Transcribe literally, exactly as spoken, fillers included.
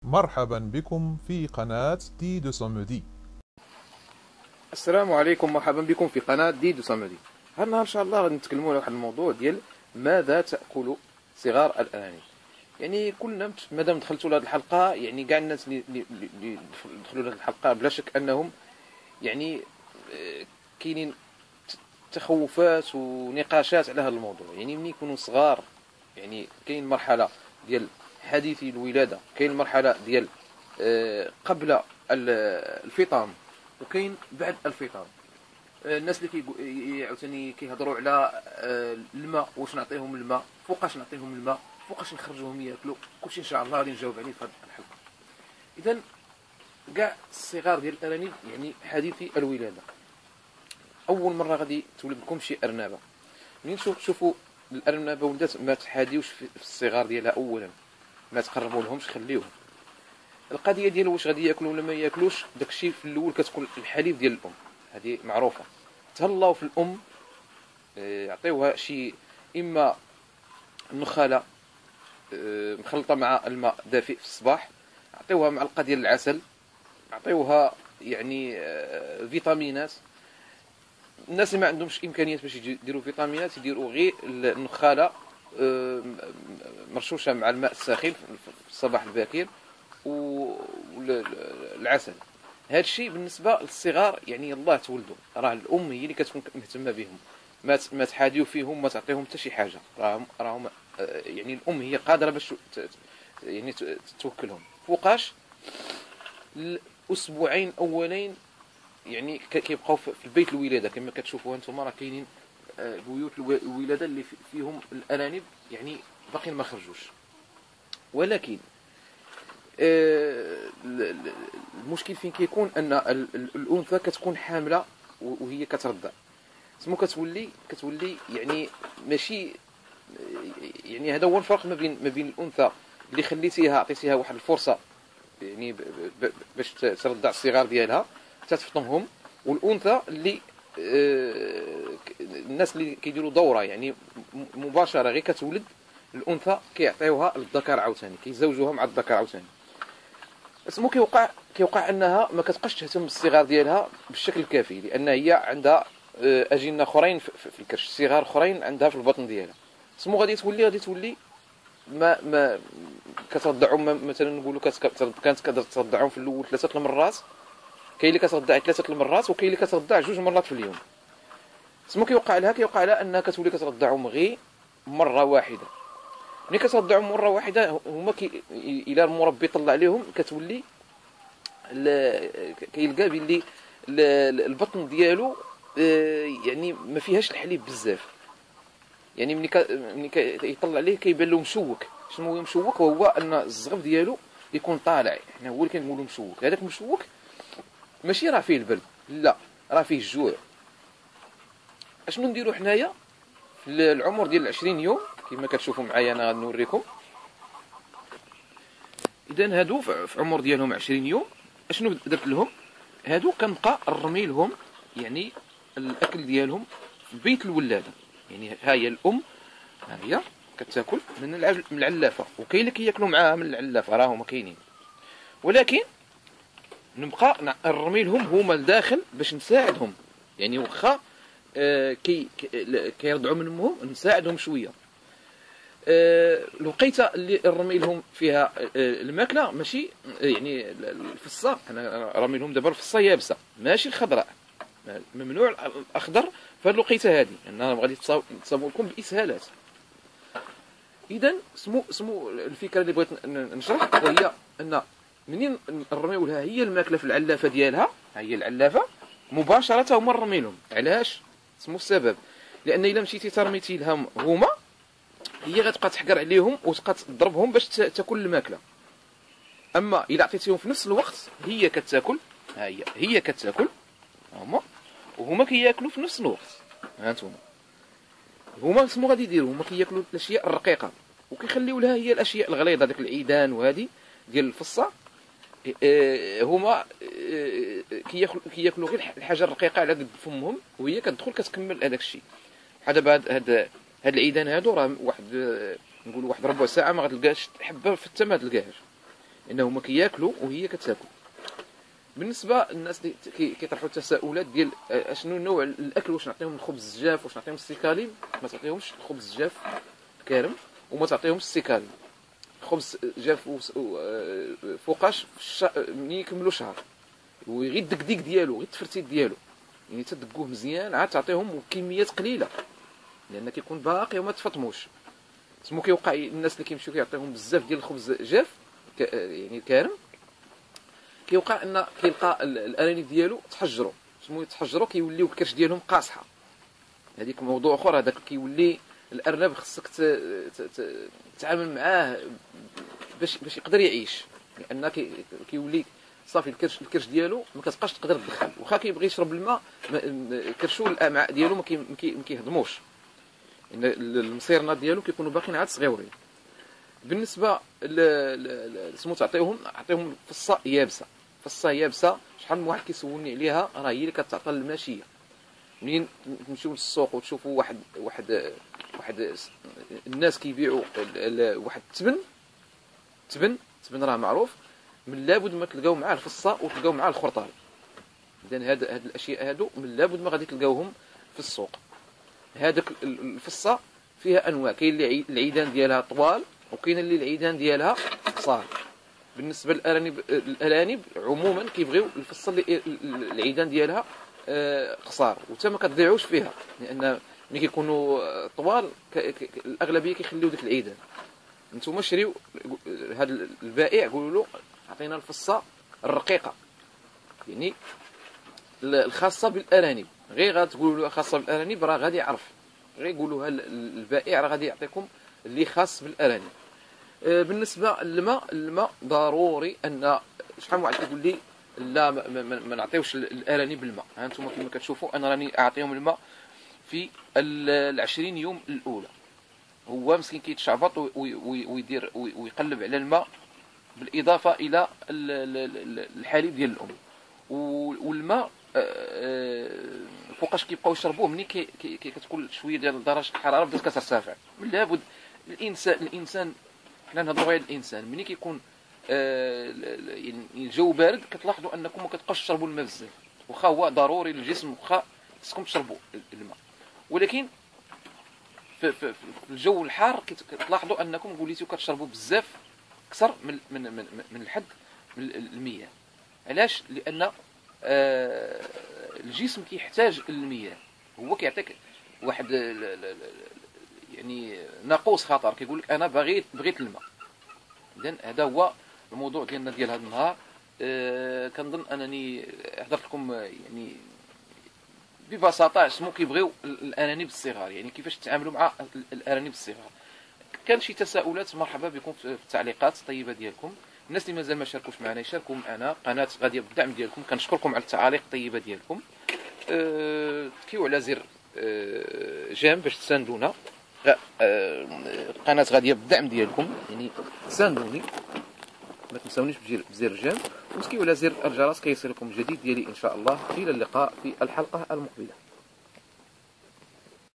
مرحبا بكم في قناة دي دو سومودي. السلام عليكم، مرحبا بكم في قناة دي دو سومودي. هذا النهار ان شاء الله غادي نتكلموا على واحد الموضوع ديال ماذا تأكل صغار الأرانب. يعني كلنا مادام دخلتوا لهذه الحلقة، يعني كاع الناس اللي اللي دخلوا لهذه الحلقة بلا شك انهم يعني كاينين تخوفات ونقاشات على هذا الموضوع. يعني ملي يكونوا صغار، يعني كاين مرحلة ديال حديثي الولادة، كاين المرحلة ديال قبل الفطام، وكاين بعد الفطام. الناس اللي كي عاوتاني كيهضروا على الماء، واش نعطيهم الماء، فوقاش نعطيهم الماء، فوقاش نخرجوهم ياكلوا، كلشي ان شاء الله غادي نجاوب عليه في هذه الحلقه. اذا كاع الصغار ديال الارانب، يعني حديثي الولاده، اول مره غادي تولد لكم شي ارنبه. منين تشوفوا الارنبه ولدات، ما تحاديوش في الصغار ديالها اولا، ما تقربوا لهمش، خليوهم. القضيه ديال واش غادي ياكلوا ولا ما ياكلوش، داكشي في الاول كتكون الحليب ديال الام، هذه معروفه. تهلاو في الام، يعطيوها شي اما النخاله مخلطه مع الماء دافئ في الصباح، يعطيوها معلقه ديال العسل، يعطيوها يعني فيتامينات. الناس اللي ما عندهمش امكانيات باش يديروا فيتامينات، يديروا غير النخاله مرشوشه مع الماء الساخن في الصباح الباكر والعسل. هذا الشيء بالنسبه للصغار، يعني الله تولدوا، راه الام هي اللي كتكون مهتمه بهم، ما ما تحاديو فيهم، ما تعطيهم حتى شي حاجه. راهم راهم يعني الام هي قادره باش يعني توكلهم. فوقاش الاسبوعين اولين يعني كيبقاو في البيت الولاده، كما كتشوفوا انتم، راه كاينين بيوت الولاده اللي فيهم الارانب يعني باقيين ما خرجوش. ولكن المشكل فين كيكون ان الانثى كتكون حامله وهي كترضع، سمو كتولي كتولي يعني ماشي، يعني هذا هو الفرق ما بين ما بين الانثى اللي خليتيها، عطيتيها واحد الفرصه يعني باش ترضع الصغار ديالها تتفطمهم، والانثى اللي الناس اللي كيديروا دوره يعني مباشره غير كتولد الانثى، كيعطيوها للذكر عاوتاني، كيزوجوها مع الذكر عاوتاني. اسمو كيوقع كيوقع انها ما كتبقاش تهتم بالصغار ديالها بالشكل الكافي، لان هي عندها اجنه اخرين في الكرش، صغار اخرين عندها في البطن ديالها. اسمو غادي تولي غادي تولي ما ما كترضعهم، مثلا نقولوا كانت كترضعهم في الاول ثلاثه المرات، كاين اللي كترضع ثلاثه المرات، وكاين اللي كترضع جوج مرات في اليوم. اسمو كيوقع لها كيوقع لها انها كتولي كترضعهم غير مره واحده. ملي كترضعهم مره واحده، هما كي الى المربي طلع عليهم كتولي كيلقى بلي البطن ديالو يعني ما فيهاش الحليب بزاف. يعني ملي ملي كيطلع عليه كيبان له مشوك. شنو هو مشوك؟ وهو ان الزغب ديالو يكون طالع، حنا هو اللي كنقولوا مشوك. هذاك مشوك ماشي راه فيه البرد، لا، راه فيه الجوع. اشنو نديروا حنايا في العمر ديال عشرين يوم كما كتشوفوا معايا؟ انا غنوريكم. اذا هادو في عمر ديالهم عشرين يوم، اشنو درت لهم؟ هادو كنبقى نرمي لهم يعني الاكل ديالهم في بيت الولاده. يعني ها هي الام، ها هي كتاكل من العلافه، وكاين اللي كياكلوا معاها من العلافه، راه هما كاينين. ولكن نبقى نرمي لهم هما لداخل باش نساعدهم. يعني واخا آه كي كيرضعوا من امهم، نساعدهم شويه. آه الوقيته اللي نرمي لهم فيها آه الماكله ماشي يعني الفصه، انا رامي لهم دابا الفصه يابسه ماشي الخضراء، ممنوع الاخضر في هذه الوقيته هذه، انا غادي تصاوب لكم باسهالات. اذا سمو سمو الفكره اللي بغيت نشرح وهي ان منين نرميو لها هي الماكله في العلافه ديالها، ها هي العلافه مباشره هما نرمي لهم. علاش؟ سمو السبب لان الا مشيتي ترميتي لهم هما، هي غتبقى تحقر عليهم وتبقى تضربهم باش تاكل الماكله. اما الا عطيتيهم في نفس الوقت هي كتاكل، ها هي هي كتاكل هما، وهما كياكلوا في نفس الوقت. ها انتم هما سمو غادي يديروا، هما كياكلوا الاشياء الرقيقه وكيخليو لها هي الاشياء الغليظه، داك العيدان وهذه ديال الفصه. هما كياكلوا كياكلوا غير الحاجه الرقيقه على قد فمهم، وهي كتدخل كتكمل هذاك الشيء. بحال دابا هاد هاد هاد العيدان هادو راه واحد نقولوا واحد ربع ساعه ما غتلقاش حبه في التما، ما تلقاهاش. انه هما كياكلوا وهي كتاكل. بالنسبه للناس اللي كيطرحوا التساؤلات ديال اشنو نوع الاكل، واش نعطيهم الخبز الجاف واش نعطيهم السيكاليم، ما تعطيهمش الخبز الجاف كارم وما تعطيهمش السيكاليم. خبز جاف فوقاش ملي يكملوا شهر وغير الدكديك ديالو غير التفرتيت ديالو، يعني تدقوه مزيان عاد تعطيهم كميات قليله لان كيكون باقي وما تفطموش. تسمو كيوقع الناس اللي كيمشيو كيعطيهم بزاف ديال الخبز جاف يعني كارم، كيوقع ان كيلقى الارانب ديالو تحجروا، تسمو يتحجروا كيوليو الكرش ديالهم قاصحه. هذيك موضوع اخر، هذاك كيولي الارنب خصك تتعامل معاه باش باش يقدر يعيش، لان كيولي صافي الكرش الكرش ديالو ما كتبقاش تقدر تدخل، واخا كيبغي يشرب الماء كرشو الامعاء ديالو ما كيهضموش، ان المصيرنات ديالو كيكونوا باقيين عاد صغيورين. بالنسبه ل سمو تعطيهم عطيهم فصه يابسه. فصه يابسه شحال من واحد كيسولني عليها، راه هي اللي كتعطى الماشيه. منين تمشيو للسوق وتشوفوا واحد واحد واحد الناس كيبيعوا واحد التبن تبن تبن راه معروف، من لابد ما تلقاو معاه الفصه وتلقاو معاه الخرطال. اذا هاد هاد الاشياء هادو من لابد ما غادي تلقاوهم في السوق. هذاك الفصه فيها انواع، كاين اللي العيدان ديالها طوال وكاين اللي العيدان ديالها قصار. بالنسبه للارانب الارانب عموما كيبغيو الفصه اللي العيدان ديالها قصار وتا ما كتضيعوش فيها، لان ملي كيكونوا طوال الاغلبيه كيخليو ديك العيدان. نتوما شريو هذا البائع قولوا له عطينا الفصه الرقيقه، يعني الخاصه بالارانب. غير غتقولوا له خاصه بالارانب راه غادي يعرف، غير قولوها البائع راه غادي يعطيكم اللي خاص بالارانب. بالنسبه للماء، الماء ضروري ان شحال من واحد كيقول لي لا ما, ما, ما نعطيوش الارانب الماء. ها انتم كما كتشوفوا انا راني اعطيهم الماء في العشرين يوم الاولى. هو مسكين كيتشعبط ويدير ويقلب على الماء بالاضافه الى الحليب ديال الام. والماء فوقاش كيبقاو يشربوه ملي كتكون شويه ديال درجه الحراره بدات كترتفع. من لابد الانسان الانسان حنا نهضروا على الانسان ملي كيكون يعني الجو بارد كتلاحظوا انكم ما كتبقاوش تشربوا الماء بزاف، واخا هو ضروري للجسم، واخا خصكم تشربوا الماء، ولكن في, في, في الجو الحار كتلاحظوا انكم وليتوا كتشربوا بزاف اكثر من من من, من الحد من المياه. علاش؟ لان آه الجسم كيحتاج المياه، هو كيعطيك واحد يعني ناقوس خطر، كيقول لك انا بغيت بغيت الماء. اذا هذا هو الموضوع ديالنا ديال هذا النهار. أه كنظن انني حضرت لكم يعني ببساطه شنو كيبغيو الارانب الصغار، يعني كيفاش تتعاملوا مع الارانب الصغار. كان شي تساؤلات مرحبا بكم في التعليقات الطيبه ديالكم. الناس اللي مازال ما شاركوش معنا يشاركوا معنا، قناه غاديه بالدعم ديالكم. كنشكركم على التعاليق الطيبه ديالكم. أه تكيو على زر أه جيم باش تساندونا. القناه غاديه بالدعم ديالكم، يعني تساندوني، ما تنساونيش بزر جيم وتكيو على زر الجرس كيصلكم الجديد ديالي ان شاء الله. الى اللقاء في الحلقه المقبله.